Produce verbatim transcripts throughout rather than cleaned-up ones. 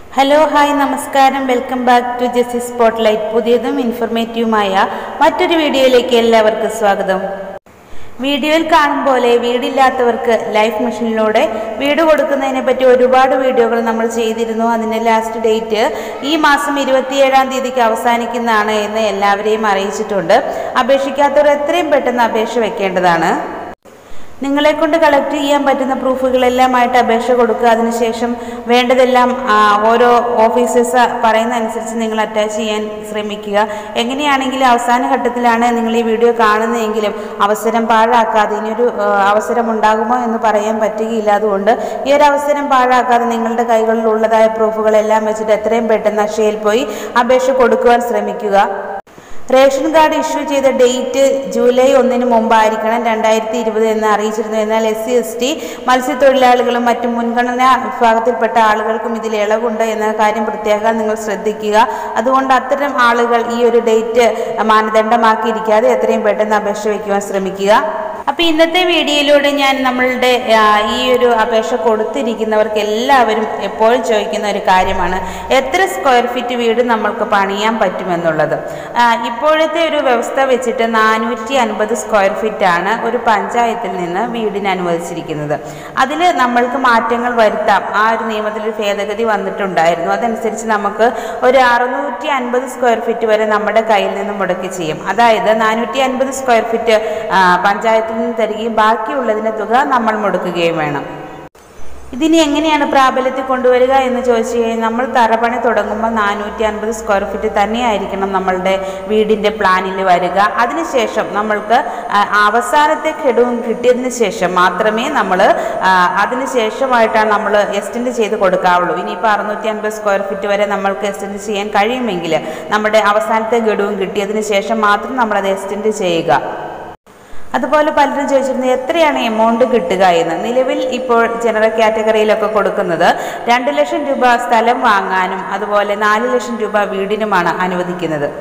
Hello hi നമസ്കാരം welcome back to Jessy spotlight. പുതിയതും ഇൻഫർമേറ്റീവുമായ മറ്റൊരു വീഡിയോയിലേക്ക് എല്ലാവർക്കും സ്വാഗതം. വീഡിയോയിൽ കാണും പോലെ വീടില്ലാത്തവർക്ക് ലൈഫ് മിഷനിലൂടെ വീട് കൊടുക്കുന്നതിനെ പറ്റി ഒരുപാട് വീഡിയോകൾ നമ്മൾ ചെയ്തിരുന്നു. അതിൻ്റെ ലാസ്റ്റ് ഡേറ്റ് ഈ മാസം ഇരുപത്തിയേഴാം തീയതിക്ക് അവസാനിക്കുന്നതാണ് എന്ന് എല്ലാവരെയും അറിയിച്ചിട്ടുണ്ട്. അപേക്ഷിക്കാത്തവർ എത്രയും പെട്ടെന്ന് അപേക്ഷ വെക്കേണ്ടതാണ്. നിങ്ങളെ കൊണ്ട് കളക്ട് ചെയ്യാൻ പറ്റുന്ന പ്രൂഫുകളെല്ലാമായിട്ട് അപേക്ഷ കൊടുക്കുക. അതിനുശേഷം വേണ്ടതെല്ലാം ഓരോ ഓഫീസേഴ്സ് പറയുന്ന അനുസരിച്ച് നിങ്ങൾ അറ്റാച്ച് ചെയ്യാൻ ശ്രമിക്കുക. എങ്ങനെയാണെങ്കിലും അവസാന ഘട്ടത്തിലാണ് നിങ്ങൾ ഈ വീഡിയോ കാണുന്നതെങ്കിലും അവസരം പാഴാക്കാതെ, ഇനിയൊരു അവസരം ഉണ്ടാകുമോ എന്ന് പറയാൻ പറ്റുകയില്ല. അതുകൊണ്ട് ഈ ഒരു അവസരം പാഴാക്കാതെ നിങ്ങളുടെ കൈകളിൽ ഉള്ളതായ പ്രൂഫുകളെല്ലാം വെച്ചിട്ട് എത്രയും പെട്ടെന്ന് അക്ഷയയിൽ പോയി അപേക്ഷ കൊടുക്കുവാൻ ശ്രമിക്കുക. റേഷൻ കാർഡ് ഇഷ്യൂ ചെയ്ത ഡേറ്റ് ജൂലൈ ഒന്നിന് മുമ്പായിരിക്കണം രണ്ടായിരത്തി ഇരുപത് എന്ന് അറിയിച്ചിരുന്നു. എന്നാൽ എസ് സി എസ് ടി മത്സ്യത്തൊഴിലാളികളും മറ്റു മുൻഗണനാ വിഭാഗത്തിൽപ്പെട്ട ആളുകൾക്കും ഇതിൽ ഇളവുണ്ട് എന്ന കാര്യം പ്രത്യേകം നിങ്ങൾ ശ്രദ്ധിക്കുക. അതുകൊണ്ട് അത്തരം ആളുകൾ ഈ ഒരു ഡേറ്റ് മാനദണ്ഡമാക്കിയിരിക്കാതെ എത്രയും പെട്ടെന്ന് അപേക്ഷ വയ്ക്കുവാൻ ശ്രമിക്കുക. അപ്പോൾ ഇന്നത്തെ വീഡിയോയിലൂടെ ഞാൻ നമ്മളുടെ ഈ ഒരു അപേക്ഷ കൊടുത്തിരിക്കുന്നവർക്ക് എല്ലാവരും എപ്പോഴും ചോദിക്കുന്ന ഒരു കാര്യമാണ് എത്ര സ്ക്വയർ ഫീറ്റ് വീട് നമ്മൾക്ക് പണിയാൻ പറ്റുമെന്നുള്ളത്. ഇപ്പോഴത്തെ ഒരു വ്യവസ്ഥ വെച്ചിട്ട് നാനൂറ്റി അൻപത് സ്ക്വയർ ഫീറ്റാണ് ഒരു പഞ്ചായത്തിൽ നിന്ന് വീടിന് അനുവദിച്ചിരിക്കുന്നത്. അതിൽ നമ്മൾക്ക് മാറ്റങ്ങൾ വരുത്താം. ആ ഒരു നിയമത്തിലൊരു ഭേദഗതി വന്നിട്ടുണ്ടായിരുന്നു. അതനുസരിച്ച് നമുക്ക് ഒരു അറുന്നൂറ്റി അൻപത് സ്ക്വയർ ഫീറ്റ് വരെ നമ്മുടെ കയ്യിൽ നിന്ന് മുടക്കി ചെയ്യും. അതായത് നാനൂറ്റി അൻപത് സ്ക്വയർ ഫീറ്റ് പഞ്ചായത്തിൽ നിന്ന് തരികയും ബാക്കിയുള്ളതിൻ്റെ തുക നമ്മൾ മുടക്കുകയും വേണം. ഇതിന് എങ്ങനെയാണ് പ്രാബല്യത്തിൽ കൊണ്ടുവരിക എന്ന് ചോദിച്ചു കഴിഞ്ഞാൽ നമ്മൾ തറപണി തുടങ്ങുമ്പോൾ നാനൂറ്റി അൻപത് സ്ക്വയർ ഫീറ്റ് തന്നെയായിരിക്കണം നമ്മളുടെ വീടിൻ്റെ പ്ലാനിൽ വരിക. അതിനുശേഷം നമ്മൾക്ക് അവസാനത്തെ ഘടവും കിട്ടിയതിന് ശേഷം മാത്രമേ നമ്മൾ അതിന് ശേഷമായിട്ടാണ് നമ്മൾ എക്സ്റ്റെൻഡ് ചെയ്ത് കൊടുക്കാവുള്ളൂ. ഇനിയിപ്പോൾ അറുന്നൂറ്റി അൻപത് സ്ക്വയർ ഫീറ്റ് വരെ നമ്മൾക്ക് എക്സ്റ്റെൻഡ് ചെയ്യാൻ കഴിയുമെങ്കിൽ നമ്മുടെ അവസാനത്തെ ഘടവും കിട്ടിയതിന് ശേഷം മാത്രം നമ്മളത് എക്സ്റ്റെൻഡ് ചെയ്യുക. അതുപോലെ പലരും ചോദിച്ചിരുന്നു എത്രയാണ് എമൗണ്ട് കിട്ടുക എന്ന്. നിലവിൽ ഇപ്പോൾ ജനറൽ കാറ്റഗറിയിലൊക്കെ കൊടുക്കുന്നത് രണ്ട് ലക്ഷം രൂപ സ്ഥലം വാങ്ങാനും അതുപോലെ നാല് ലക്ഷം രൂപ വീടിനുമാണ് അനുവദിക്കുന്നത്.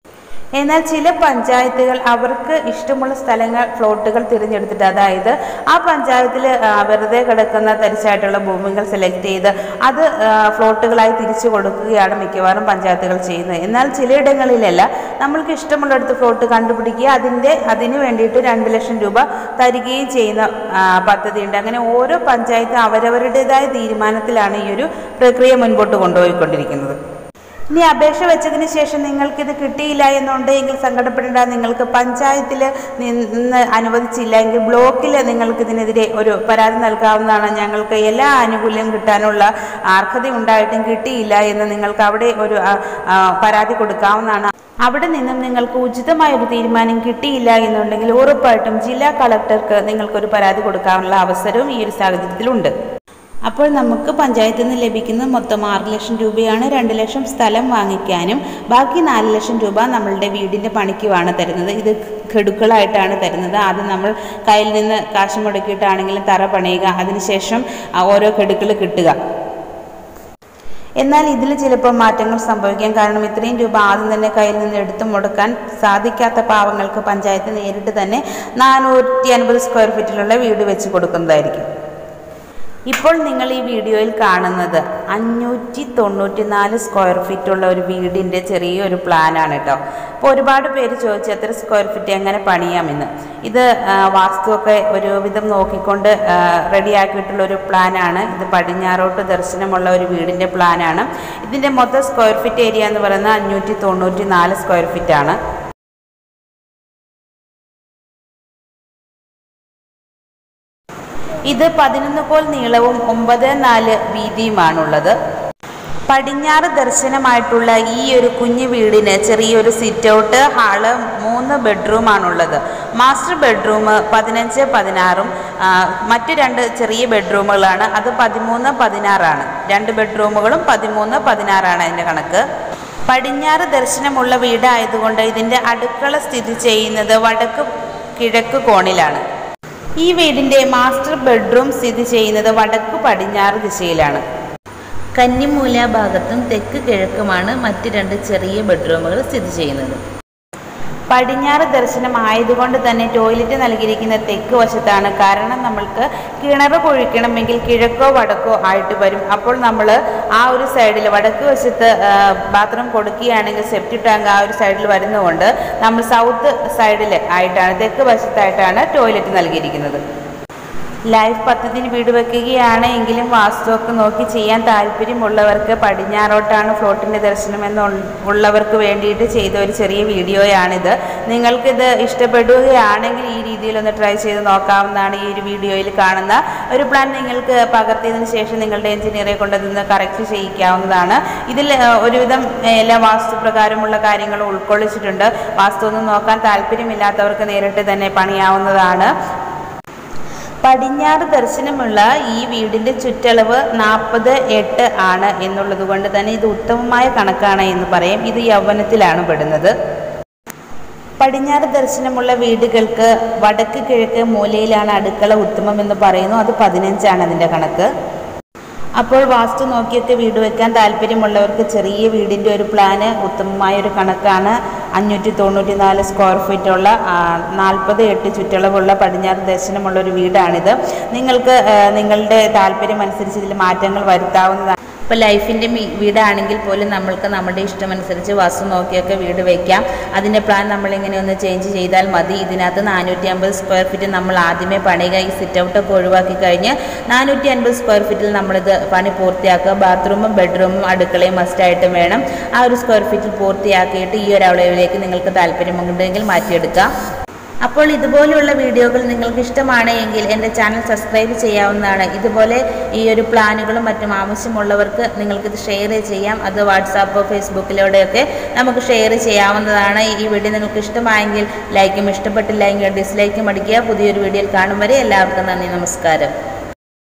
എന്നാൽ ചില പഞ്ചായത്തുകൾ അവർക്ക് ഇഷ്ടമുള്ള സ്ഥലങ്ങൾ പ്ലോട്ടുകൾ തിരഞ്ഞെടുത്തിട്ട്, അതായത് ആ പഞ്ചായത്തിൽ വെറുതെ കിടക്കുന്ന തരിശായിട്ടുള്ള ഭൂമികൾ സെലക്ട് ചെയ്ത് അത് പ്ലോട്ടുകളായി തിരിച്ചു കൊടുക്കുകയാണ് മിക്കവാറും പഞ്ചായത്തുകൾ ചെയ്യുന്നത്. എന്നാൽ ചിലയിടങ്ങളിലല്ല, നമ്മൾക്ക് ഇഷ്ടമുള്ളിടത്ത് പ്ലോട്ട് കണ്ടുപിടിക്കുക, അതിൻ്റെ അതിന് വേണ്ടിയിട്ട് രണ്ട് ലക്ഷം രൂപ തരികയും ചെയ്യുന്ന പദ്ധതിയുണ്ട്. അങ്ങനെ ഓരോ പഞ്ചായത്തും അവരവരുടേതായ തീരുമാനത്തിലാണ് ഈ ഒരു പ്രക്രിയ മുൻപോട്ട് കൊണ്ടുപോയിക്കൊണ്ടിരിക്കുന്നത്. ഇനി അപേക്ഷ വെച്ചതിന് ശേഷം നിങ്ങൾക്കിത് കിട്ടിയില്ല എന്നുണ്ടെങ്കിൽ സങ്കടപ്പെടേണ്ട. നിങ്ങൾക്ക് പഞ്ചായത്തിൽ നിന്ന് അനുവദിച്ചില്ല എങ്കിൽ ബ്ലോക്കിൽ നിങ്ങൾക്ക് ഇതിനെതിരെ ഒരു പരാതി നൽകാവുന്നതാണ്. ഞങ്ങൾക്ക് എല്ലാ ആനുകൂല്യം കിട്ടാനുള്ള അർഹത ഉണ്ടായിട്ടും കിട്ടിയില്ല എന്ന് നിങ്ങൾക്ക് അവിടെ ഒരു പരാതി കൊടുക്കാവുന്നതാണ്. അവിടെ നിന്നും നിങ്ങൾക്ക് ഉചിതമായ ഒരു തീരുമാനം കിട്ടിയില്ല എന്നുണ്ടെങ്കിൽ ഉറപ്പായിട്ടും ജില്ലാ കളക്ടർക്ക് നിങ്ങൾക്കൊരു പരാതി കൊടുക്കാനുള്ള അവസരവും ഈ ഒരു സാഹചര്യത്തിലുണ്ട്. അപ്പോൾ നമുക്ക് പഞ്ചായത്തിൽ നിന്ന് ലഭിക്കുന്ന മൊത്തം ആറ് ലക്ഷം രൂപയാണ്. രണ്ട് ലക്ഷം സ്ഥലം വാങ്ങിക്കാനും ബാക്കി നാല് ലക്ഷം രൂപ നമ്മളുടെ വീടിൻ്റെ പണിക്കുമാണ് തരുന്നത്. ഇത് ഘടുക്കളായിട്ടാണ് തരുന്നത്. ആദ്യം നമ്മൾ കയ്യിൽ നിന്ന് കാശ് മുടക്കിയിട്ടാണെങ്കിലും തറ പണിയുക, അതിനുശേഷം ഓരോ ഘടുക്കൾ കിട്ടുക. എന്നാൽ ഇതിൽ ചിലപ്പോൾ മാറ്റങ്ങൾ സംഭവിക്കാം. കാരണം ഇത്രയും രൂപ ആദ്യം തന്നെ കയ്യിൽ നിന്ന് എടുത്ത് മുടക്കാൻ സാധിക്കാത്ത പാവങ്ങൾക്ക് പഞ്ചായത്ത് നേരിട്ട് തന്നെ നാനൂറ്റി അൻപത് സ്ക്വയർ ഫീറ്റിലുള്ള വീട് വെച്ച് കൊടുക്കുന്നതായിരിക്കും. ഇപ്പോൾ നിങ്ങൾ ഈ വീഡിയോയിൽ കാണുന്നത് അഞ്ഞൂറ്റി തൊണ്ണൂറ്റി നാല് സ്ക്വയർ ഫീറ്റുള്ള ഒരു വീടിൻ്റെ ചെറിയൊരു പ്ലാനാണ് കേട്ടോ. അപ്പോൾ ഒരുപാട് പേര് ചോദിച്ചു എത്ര സ്ക്വയർ ഫീറ്റ് എങ്ങനെ പണിയാമെന്ന്. ഇത് വാസ്തുവൊക്കെ ഒരുവിധം നോക്കിക്കൊണ്ട് റെഡിയാക്കിയിട്ടുള്ളൊരു പ്ലാനാണ്. ഇത് പടിഞ്ഞാറോട്ട് ദർശനമുള്ള ഒരു വീടിൻ്റെ പ്ലാനാണ്. ഇതിൻ്റെ മൊത്തം സ്ക്വയർ ഫീറ്റ് ഏരിയ എന്ന് പറയുന്നത് അഞ്ഞൂറ്റി തൊണ്ണൂറ്റി നാല് സ്ക്വയർ ഫീറ്റാണ്. ഇത് പതിനൊന്ന് കോൽ നീളവും ഒമ്പത് നാല് വീതിയുമാണുള്ളത്. പടിഞ്ഞാറ് ദർശനമായിട്ടുള്ള ഈ ഒരു കുഞ്ഞു വീടിന് ചെറിയൊരു സിറ്റ് ഔട്ട്, ഹാള്, മൂന്ന് ബെഡ്റൂമാണുള്ളത്. മാസ്റ്റർ ബെഡ്റൂം പതിനഞ്ച് പതിനാറും മറ്റു രണ്ട് ചെറിയ ബെഡ്റൂമുകളാണ്. അത് പതിമൂന്ന് പതിനാറാണ്. രണ്ട് ബെഡ്റൂമുകളും പതിമൂന്ന് പതിനാറാണ് അതിൻ്റെ കണക്ക്. പടിഞ്ഞാറ് ദർശനമുള്ള വീടായതുകൊണ്ട് ഇതിൻ്റെ അടുക്കള സ്ഥിതി ചെയ്യുന്നത് വടക്ക് കിഴക്ക് കോണിലാണ്. ഈ വീടിൻ്റെ മാസ്റ്റർ ബെഡ്റൂം സ്ഥിതി ചെയ്യുന്നത് വടക്ക് പടിഞ്ഞാറ് ദിശയിലാണ്. കന്നിമൂല ഭാഗത്തും തെക്ക് കിഴക്കുമാണ് മറ്റ് രണ്ട് ചെറിയ ബെഡ്റൂമുകൾ സ്ഥിതി ചെയ്യുന്നത്. പടിഞ്ഞാറ് ദർശനം ആയതുകൊണ്ട് തന്നെ ടോയ്ലറ്റ് നൽകിയിരിക്കുന്ന തെക്ക് വശത്താണ്. കാരണം നമ്മൾക്ക് കിണർ കുഴിക്കണമെങ്കിൽ കിഴക്കോ വടക്കോ ആയിട്ട് വരും. അപ്പോൾ നമ്മൾ ആ ഒരു സൈഡിൽ വടക്ക് വശത്ത് ബാത്റൂം കൊടുക്കുകയാണെങ്കിൽ സെപ്റ്റിക് ടാങ്ക് ആ ഒരു സൈഡിൽ വരുന്നതുകൊണ്ട് നമ്മൾ സൗത്ത് സൈഡിൽ ആയിട്ടാണ്, തെക്ക് വശത്തായിട്ടാണ് ടോയ്ലറ്റ് നൽകിയിരിക്കുന്നത്. ലൈഫ് പദ്ധതിന് വീട് വെക്കുകയാണ് എങ്കിലും വാസ്തുവൊക്കെ നോക്കി ചെയ്യാൻ താല്പര്യമുള്ളവർക്ക് പടിഞ്ഞാറോട്ടാണ് ഫ്ലോട്ടിൻ്റെ ദർശനം എന്ന് ഉള്ളവർക്ക് വേണ്ടിയിട്ട് ചെയ്ത ഒരു ചെറിയ വീഡിയോയാണിത്. നിങ്ങൾക്കിത് ഇഷ്ടപ്പെടുകയാണെങ്കിൽ ഈ രീതിയിലൊന്ന് ട്രൈ ചെയ്ത് നോക്കാവുന്നതാണ്. ഈ ഒരു വീഡിയോയിൽ കാണുന്ന ഒരു പ്ലാൻ നിങ്ങൾക്ക് പകർത്തിയതിന് ശേഷം നിങ്ങളുടെ എഞ്ചിനീയറെ കൊണ്ടതിന്ന് കറക്റ്റ് ചെയ്യിക്കാവുന്നതാണ്. ഇതിൽ ഒരുവിധം എല്ലാ വാസ്തുപ്രകാരമുള്ള കാര്യങ്ങളും ഉൾക്കൊള്ളിച്ചിട്ടുണ്ട്. വാസ്തു ഒന്നും നോക്കാൻ താല്പര്യമില്ലാത്തവർക്ക് നേരിട്ട് തന്നെ പണിയാവുന്നതാണ്. പടിഞ്ഞാറ് ദർശനമുള്ള ഈ വീടിൻ്റെ ചുറ്റളവ് നാൽപ്പത് എട്ട് ആണ് എന്നുള്ളത് കൊണ്ട് തന്നെ ഇത് ഉത്തമമായ കണക്കാണ് എന്ന് പറയും. ഇത് യൗവനത്തിലാണ് പെടുന്നത്. പടിഞ്ഞാറ് ദർശനമുള്ള വീടുകൾക്ക് വടക്ക് കിഴക്ക് മൂലയിലാണ് അടുക്കള ഉത്തമം എന്ന് പറയുന്നു. അത് പതിനഞ്ചാണ് അതിൻ്റെ കണക്ക്. അപ്പോൾ വാസ്തു നോക്കിയൊക്കെ വീട് വെക്കാൻ താല്പര്യമുള്ളവർക്ക് ചെറിയ വീടിൻ്റെ ഒരു പ്ലാന് ഉത്തമമായൊരു കണക്കാണ്. അഞ്ഞൂറ്റി തൊണ്ണൂറ്റി നാല് സ്ക്വയർ ഫീറ്റുള്ള നാൽപ്പത് എട്ട് ചുറ്റളവുള്ള പടിഞ്ഞാറ് ദർശനമുള്ള ഒരു വീടാണിത്. നിങ്ങൾക്ക് നിങ്ങളുടെ താല്പര്യം അനുസരിച്ച് ഇതിൽ മാറ്റങ്ങൾ വരുത്താവുന്നതാണ്. ഇപ്പോൾ ലൈഫിൻ്റെ വീടാണെങ്കിൽ പോലും നമ്മൾക്ക് നമ്മുടെ ഇഷ്ടമനുസരിച്ച് വാസ്തു നോക്കിയൊക്കെ വീട് വയ്ക്കാം. അതിൻ്റെ പ്ലാൻ നമ്മളിങ്ങനെ ഒന്ന് ചേഞ്ച് ചെയ്താൽ മതി. ഇതിനകത്ത് നാനൂറ്റി അമ്പത് സ്ക്വയർ ഫീറ്റ് നമ്മൾ ആദ്യമേ പണിയുക. ഈ സിറ്റ് ഔട്ടൊക്കെ ഒഴിവാക്കി കഴിഞ്ഞ് നാനൂറ്റി അൻപത് സ്ക്വയർ ഫീറ്റിൽ നമ്മളിത് പണി പൂർത്തിയാക്കുക. ബാത്റൂമും ബെഡ്റൂമും അടുക്കളയും മസ്റ്റായിട്ടും വേണം. ആ ഒരു സ്ക്വയർ ഫീറ്റിൽ പൂർത്തിയാക്കിയിട്ട് ഈ ഒരു അളവിലേക്ക് നിങ്ങൾക്ക് താല്പര്യമുണ്ടെങ്കിൽ മാറ്റിയെടുക്കാം. അപ്പോൾ ഇതുപോലെയുള്ള വീഡിയോകൾ നിങ്ങൾക്ക് ഇഷ്ടമാണ് എങ്കിൽ എൻ്റെ ചാനൽ സബ്സ്ക്രൈബ് ചെയ്യാവുന്നതാണ്. ഇതുപോലെ ഈ ഒരു പ്ലാനുകളും മറ്റും ആവശ്യമുള്ളവർക്ക് നിങ്ങൾക്കിത് ഷെയർ ചെയ്യാം. അത് വാട്സാപ്പോ ഫേസ്ബുക്കിലൂടെയൊക്കെ നമുക്ക് ഷെയർ ചെയ്യാവുന്നതാണ്. ഈ വീഡിയോ നിങ്ങൾക്ക് ഇഷ്ടമായെങ്കിൽ ലൈക്കും, ഇഷ്ടപ്പെട്ടില്ല എങ്കിൽ ഡിസ്ലൈക്കും അടിക്കുക. പുതിയൊരു വീഡിയോയിൽ കാണും വരെ എല്ലാവർക്കും നന്ദി, നമസ്കാരം.